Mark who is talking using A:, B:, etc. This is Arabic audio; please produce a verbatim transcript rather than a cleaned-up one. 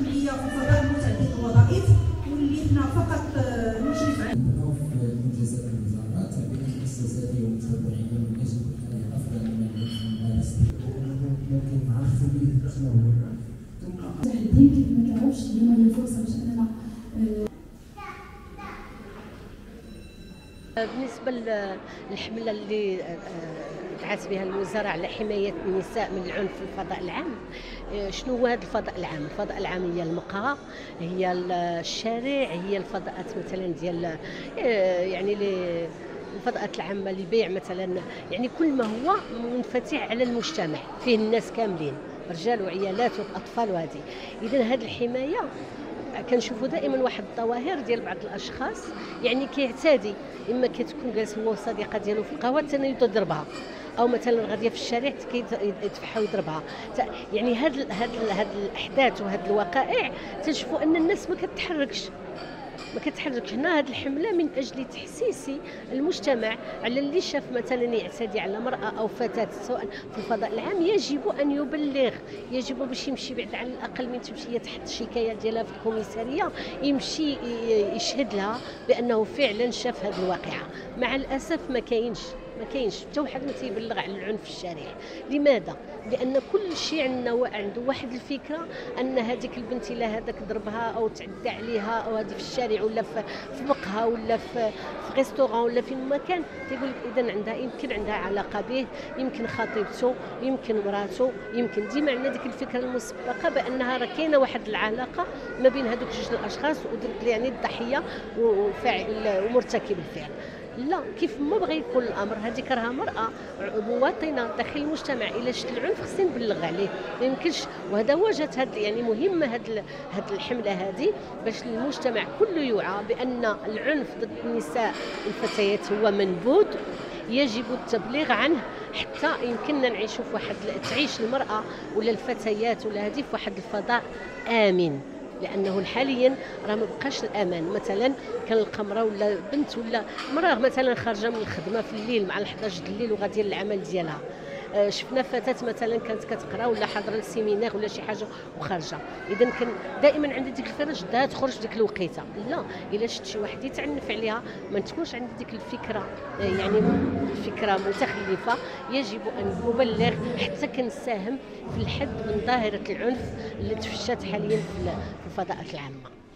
A: الجمعيه في الفضاء المتعدد الوظائف، واللي حنا فقط نشرف على
B: في منجزات الوزارات بين المؤسسات والمتبعين من اجل افضل من الممارسه. ممكن نعرفوا به شنو هو
C: التحدي كيف ما كنعرفش اليوم هي فرصه باش اننا
D: بالنسبه للحمله اللي دعت بها الوزاره على حمايه النساء من العنف في الفضاء العام. شنو هو هذا الفضاء العام؟ الفضاء العام هي المقهى، هي الشارع، هي الفضاءات مثلا ديال يعني الفضاءات العامه لبيع مثلا، يعني كل ما هو منفتح على المجتمع، فيه الناس كاملين، رجال وعيالات واطفال وهذه. اذا هذه الحمايه كنشوفوا دائما واحد الظواهر ديال بعض الاشخاص، يعني كيعتدي، اما كتكون جالس هو والصديقه ديالو في القهوه الثاني يضربها، او مثلا غاديه في الشارع كيدفعها ويضربها. يعني هاد هاد هاد الاحداث وهاد الوقائع تنشوفوا ان الناس ما كتحركش ما كتحركش. هنا هذه الحمله من اجل تحسيس المجتمع على اللي شاف مثلا يعتدي على امراه او فتاه سواء في الفضاء العام، يجب ان يبلغ، يجب باش يمشي بعد على الاقل من تمشي تحط الشكايه ديالها في الكوميساريه، يمشي يشهد لها بانه فعلا شاف هذه الواقعه. مع الاسف ما كاينش ما كاينش حتى واحد ما تيبلغ على العنف في الشارع. لماذا؟ لان كل شيء عندنا عنده واحد الفكره ان هذيك البنت الا هذاك ضربها او تعدى عليها او هذه في الشارع ولا في مقهى ولا في في ريستوران ولا فين ما كان، تيقول لك اذا عندها يمكن عندها علاقه به، يمكن خطيبته، يمكن مراته، يمكن ديما عندنا ديك الفكره المسبقه بانها راه كاينه واحد العلاقه ما بين هذوك جوج الاشخاص، يعني الضحيه وفاعل ومرتكب الفعل. لا، كيف ما بغى يكون الامر، هذيك راها مراه مواطنه داخل المجتمع، الا شت العنف خصني نبلغ عليه، ما يمكنش. وهذا هو جات هاد يعني مهمه هاد هاد الحمله هذه، باش المجتمع كله يوعى بان العنف ضد النساء والفتيات هو منبوذ، يجب التبليغ عنه حتى يمكننا نعيشوا في واحد تعيش المراه ولا الفتيات ولا هذه في واحد الفضاء امن. لانه حاليا راه ما بقاش الامان. مثلا كنلقى مراه ولا بنت ولا مراه مثلا خارجه من الخدمه في الليل مع الحداش د الليل وغاديه للعمل ديالها، شفنا فتاه مثلا كانت كتقرا ولا حاضره للسيمينار ولا شي حاجه وخارجه، اذا كان دائما عندي ديك الفرج دا تخرج في ديك الوقيته. لا، الا شفت شي واحد يتعنف عليها ما تكونش عندي ديك الفكره، يعني فكره متخلفه، يجب ان نبلغ حتى كنساهم في الحد من ظاهره العنف اللي تفشت حاليا في الفضاءات العامه.